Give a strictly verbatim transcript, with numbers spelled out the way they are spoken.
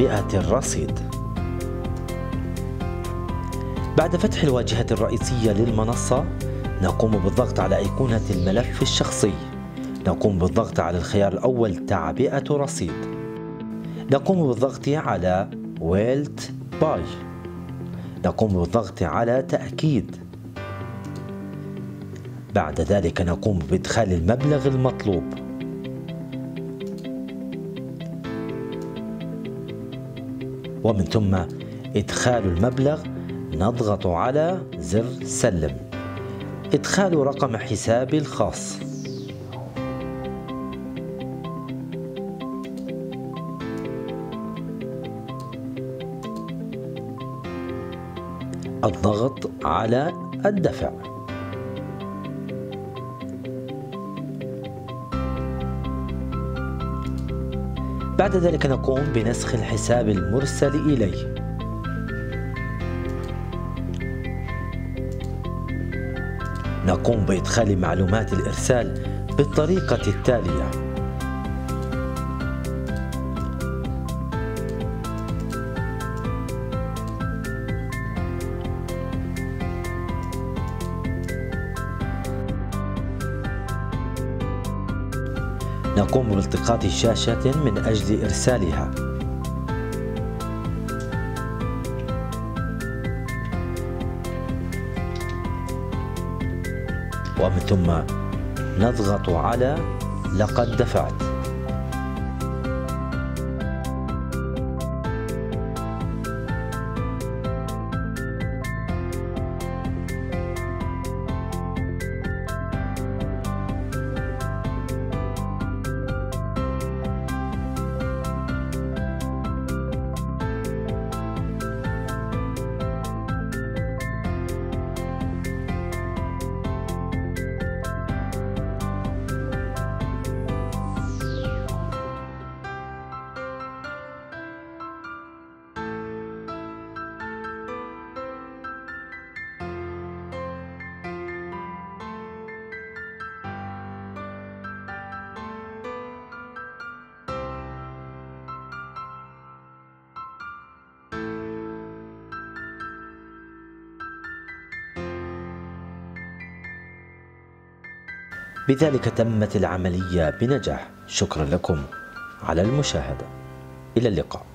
تعبئة الرصيد. بعد فتح الواجهة الرئيسية للمنصة نقوم بالضغط على أيقونة الملف الشخصي. نقوم بالضغط على الخيار الأول تعبئة رصيد. نقوم بالضغط على ويلت باي. نقوم بالضغط على تأكيد. بعد ذلك نقوم بإدخال المبلغ المطلوب. ومن ثم إدخال المبلغ نضغط على زر سلم. إدخال رقم حسابي الخاص. الضغط على الدفع. بعد ذلك نقوم بنسخ الحساب المرسل إليه. نقوم بإدخال معلومات الإرسال بالطريقة التالية: نقوم بالتقاط شاشة من أجل إرسالها. ومن ثم نضغط على لقد دفعت. بذلك تمت العملية بنجاح. شكرا لكم على المشاهدة. إلى اللقاء.